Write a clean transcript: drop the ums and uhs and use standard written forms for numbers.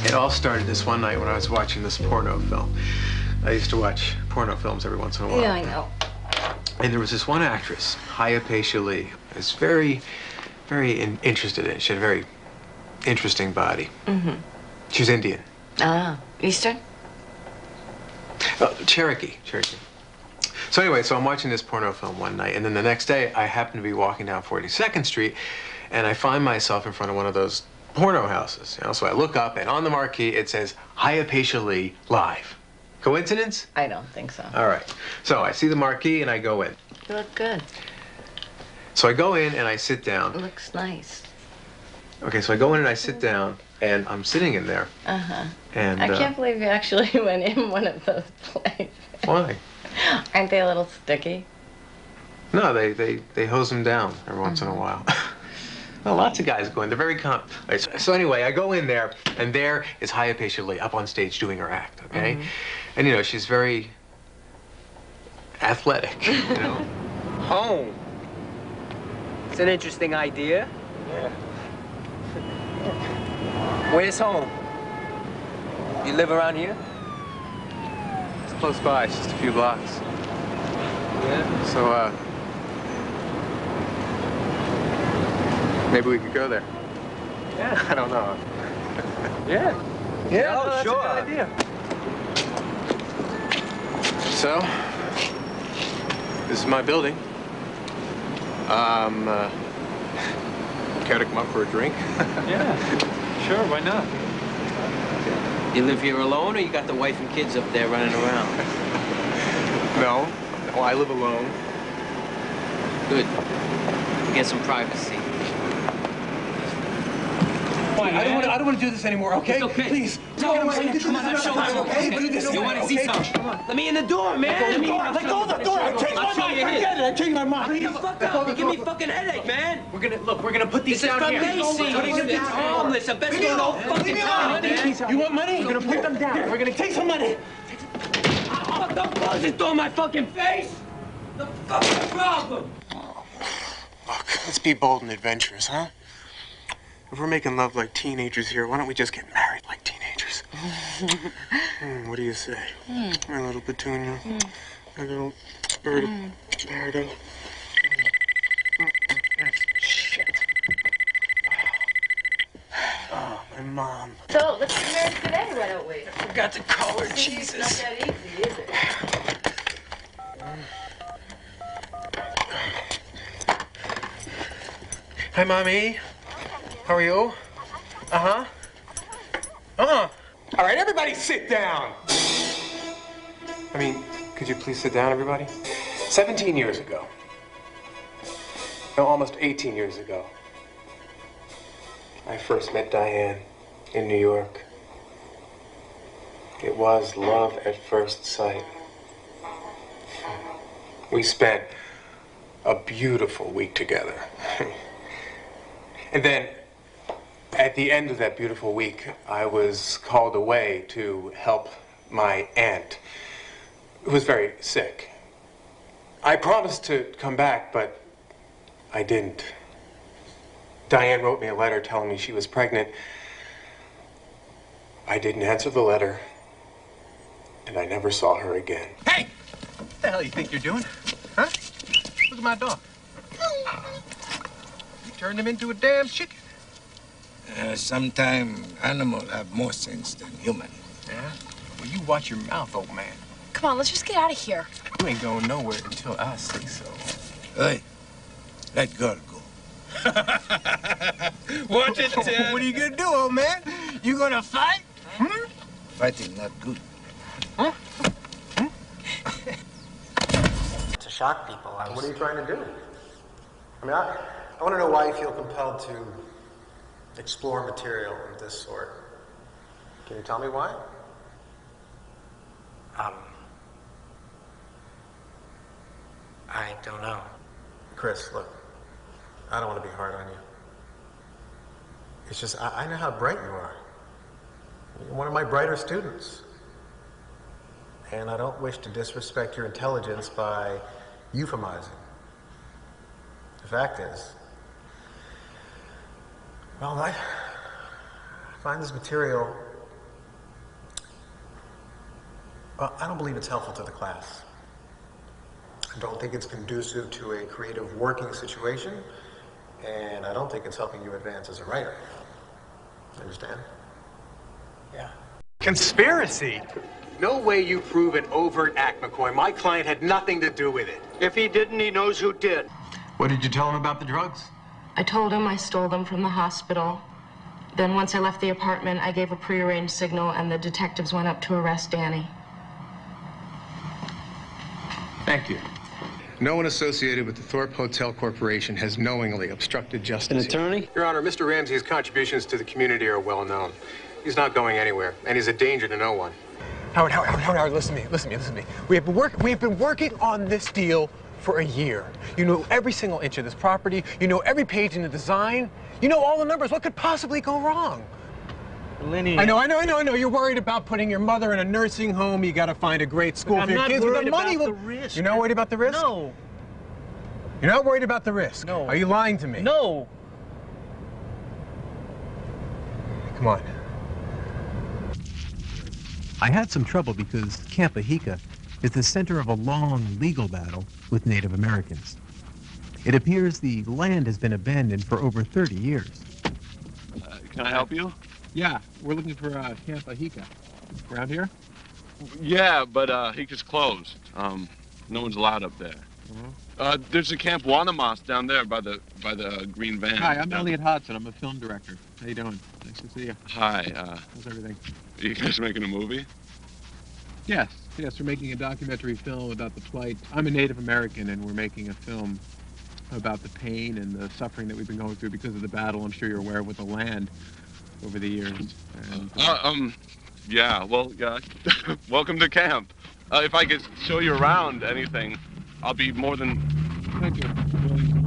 It all started this one night when I was watching this porno film. I used to watch porno films every once in a while. Yeah, I know. And there was this one actress, Haya-Pei Li, who was very interested in it. She had a very interesting body. Mm-hmm. She was Indian. Ah, Eastern? Cherokee. So anyway, so I'm watching this porno film one night, and then the next day, I happen to be walking down 42nd Street, and I find myself in front of one of those porno houses. You know, so I look up, and on the marquee, it says, Haya-Pei Li Live. Coincidence? I don't think so. All right. So I see the marquee, and I go in. You look good. So I go in, and I sit down. It looks nice. Okay, so I go in, and I sit down, and I'm sitting in there. Uh-huh. And I can't believe you actually went in one of those places. Why? Aren't they a little sticky? No, they hose them down every once in a while. Well, lots of guys go in. They're very So anyway, I go in there, and there is Haya-Pei Li up on stage doing her act, okay? Mm-hmm. And, you know, she's very athletic, you know? Home. It's an interesting idea. Yeah. Where's home? You live around here? It's close by. It's just a few blocks. Yeah. So, maybe we could go there. Yeah. I don't know. Yeah. Yeah, no, sure. That's a good idea. So, this is my building. Care to come up for a drink? Yeah. Sure, why not? You live here alone, or you got the wife and kids up there running around? No, I live alone. Good. Get some privacy. Fine, I don't want to do this anymore, okay? It's okay. Please. Come on, let's show us, okay? You want to see something? Come on. Let me in the door, man. Let go of the door. I changed my mind. Forget it. I changed my mind. Hurry the fuck up. You give me a fucking headache, man. We're gonna put these down here. This is for Macy. What are you gonna do? Harmless. I bet you don't know fucking time, man. You want money? We're gonna put them down. We're gonna Take some money. Don't close this door in my fucking face. The fucking problem. Look, let's be bold and adventurous, huh? If we're making love like teenagers here, why don't we just get married like teenagers? What do you say? My little petunia. My little bird of paradise. Shit. Oh, my mom. So, let's get married today, why don't we? I forgot to call her. Jesus. It's not that easy, is it? Hi, Mommy. How are you? Uh-huh. All right, everybody sit down. I mean, could you please sit down, everybody? 17 years ago. No, almost 18 years ago. I first met Diane in New York. It was love at first sight. We spent a beautiful week together. And then, at the end of that beautiful week, I was called away to help my aunt, who was very sick. I promised to come back, but I didn't. Diane wrote me a letter telling me she was pregnant. I didn't answer the letter, and I never saw her again. Hey! What the hell you think you're doing? Huh? Look at my dog. You turned him into a damn chicken. Sometimes animals have more sense than human. Yeah? Well, you watch your mouth, old man. Come on, let's just get out of here. You ain't going nowhere until I say so. Hey, let girl go. Watch it, Ted. What are you gonna do, old man? You gonna fight? Hmm? Fighting not good. Huh? To shock people. What are you trying to do? I mean, I want to know why you feel compelled to explore material of this sort. Can you tell me why? I don't know. Chris, look, I don't want to be hard on you. It's just, I know how bright you are. You're one of my brighter students. And I don't wish to disrespect your intelligence by euphemizing. The fact is, well, I find this material Well, I don't believe it's helpful to the class. I don't think it's conducive to a creative working situation, and I don't think it's helping you advance as a writer. Understand? Yeah. Conspiracy? No way you prove an overt act, McCoy. My client had nothing to do with it. If he didn't, he knows who did. What did you tell him about the drugs? I told him I stole them from the hospital. Then once I left the apartment, I gave a prearranged signal and the detectives went up to arrest Danny. Thank you. No one associated with the Thorpe Hotel Corporation has knowingly obstructed justice. An attorney? Your Honor, Mr. Ramsey's contributions to the community are well known. He's not going anywhere, and he's a danger to no one. Howard, listen to me. We've been working on this deal for a year. You know every single inch of this property. You know every page in the design. You know all the numbers. What could possibly go wrong? Lenny. I know. You're worried about putting your mother in a nursing home. You got to find a great school for your kids. I'm not worried the money about will... the risk. You're not worried about the risk? No. You're not worried about the risk? No. Are you lying to me? No. Come on. I had some trouble because Camp Ahika is the center of a long legal battle with Native Americans. It appears the land has been abandoned for over 30 years. Can I help you? Yeah, we're looking for Camp Ahika. Around here? Yeah, but Hika's closed. No one's allowed up there. There's a Camp Wanamas down there by the green van. Hi, I'm Elliot Hodson. I'm a film director. How you doing? Nice to see you. Hi. How's everything? Are you guys making a movie? Yes, we're making a documentary film about the plight. I'm a Native American, and we're making a film about the pain and the suffering that we've been going through because of the battle. I'm sure you're aware with the land over the years. And, yeah, well, yeah. Welcome to camp. If I could show you around anything, I'll be more than... Thank you.